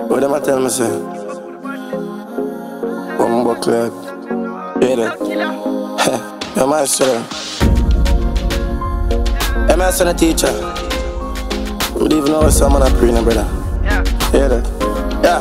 What them a tell me say? Bumbo club. Hear that? Your master. Hey, my son a teacher. We don't even know someone a praying, brother. Hear that? Yeah.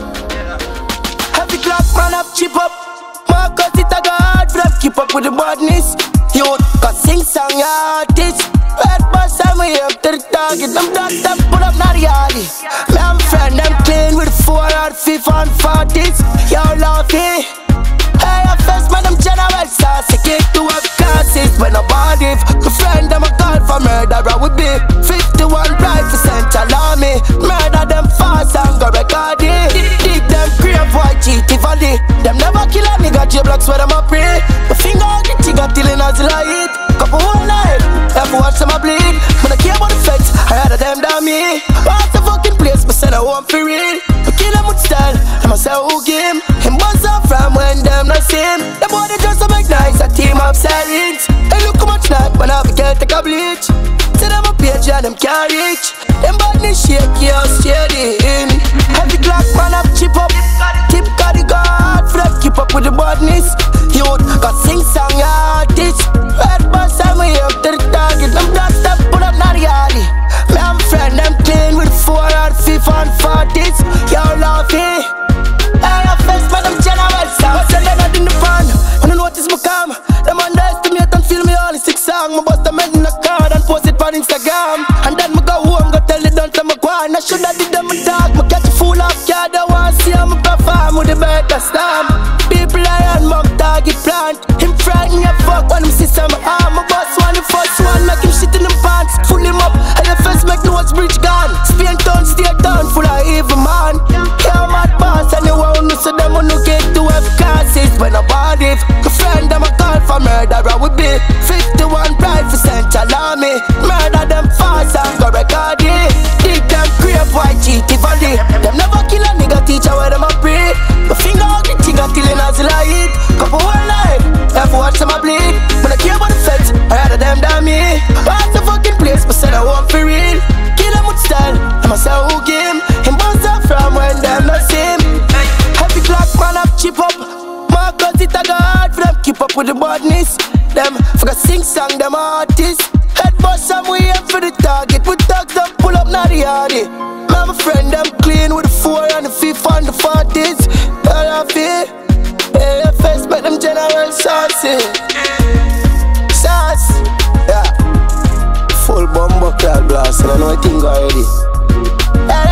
Heavy clock, man up, chip up. Marcus it a god for them, keep up with the badness. Youth, cause sing song artist. Red bus and we up to the target. Them dogs them pull up not the alley. Me and friend them clean with 4 or 5 and 40s. Yo lucky. Hey, I first man them general saucy. Kick to up classes when I body. My friend them a call for murderer. We be 51 rifle central army. Murder them fast and go record it. Dig them crave white cheat if I did. Them never kill a nigga J-blocks where them a pray. My finger on the trigger till it as light. Couple whole night, ever watch them a bleed. When I care about the feds, I rather them than me. What's the fucking place, but said I want for real. I kill them with style, and I say who game. Him buzz up from when them not same. The boy they just so make nice, a team of silence. Hey look how much night, when I forget take a bleach. See them a page and them can't reach. Them badness shake, yeah, steady in. Heavy clock, man up, chip up. Tip got the guard, for them keep up with the badness. Youth, got sing song artist. Red bus and we up to the target. Them dogs that pull up not the alley. Me and friend them clean with 4 or 5 and 40s. Yo lucky. Hey, I first man them general sound. What's the leonard in the pan? When you notice me come, them underestimate and feel me all in 6 songs. Me bust them in the card and post it on Instagram. And then me go home, go tell it don't tell me go on. I shoulda did them a talk. Me catch a fool off card. I want see how me perform with the better stamp. People I and mom target plant. Him frighten your fuck when him see some arm. My boss want the first one, make him shit in the pants. Full him up, and the first make nose bridge gone. Spain town, stay down, full of evil man. Yeah, mad boss, and you won't know so them who get to have classes. When I bought it, a friend them a call for murderer. We be 51 rifle central army. Murder them fast and go record it. Dig them crave white cheat if I did. Them never kill a nigga teacher where them a pray. My finger out the trigger till it as light. Couple whole night, ever watch them a bleed. When I care about the feds, I rather them than me. What's the fucking place, but said I want for real. Kill them with style, I'm a say who game. Him bounce up from when them not same. Heavy clock, man up, chip up. Marcus it a god for them, keep up with the badness. Them forgot sing song, them artists. Head bust and we aim for the target. We talk them, pull up not the hardy. My friend them clean with the 4 and the 5 and the 40s. All of it. Hey, first make them general saucy. Sauce. Yeah. Full bumbo clad blast, and I know I think already. Hey,